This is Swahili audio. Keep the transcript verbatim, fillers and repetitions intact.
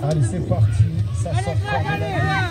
Allez, c'est parti. Ça sort fort de la